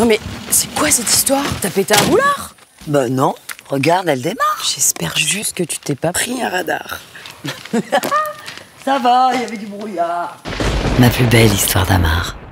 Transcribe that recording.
Non mais, c'est quoi cette histoire? T'as pété un boulard? Bah non, regarde, elle démarre. J'espère juste que tu t'es pas pris un radar. Ça va, il y avait du brouillard. Ma plus belle histoire d'amarre.